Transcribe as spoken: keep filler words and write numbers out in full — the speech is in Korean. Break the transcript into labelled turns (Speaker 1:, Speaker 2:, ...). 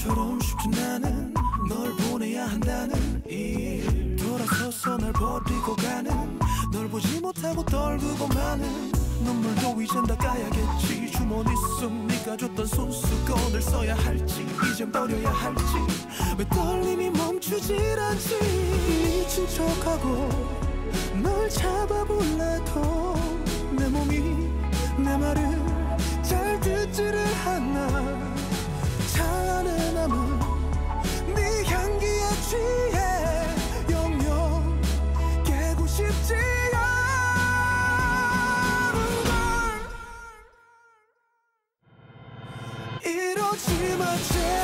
Speaker 1: 너처럼 쉽진 않은 널 보내야 한다는 일 돌아서서 날 버리고 가는 널 보지 못하고 떨구고 마는 눈물도 이젠 닦아야겠지 주머니 속 네가 줬던 손수건을 써야 할지 이젠 버려야 할지 왜 떨림이 멈추질 않지 미친 척하고 널 잡아볼래도 내 몸이 내 말을 잘 듣지를 않아 차 안에 남은 네 향기에 취해 영영 깨고 싶지 않은 걸 이러지 마 제발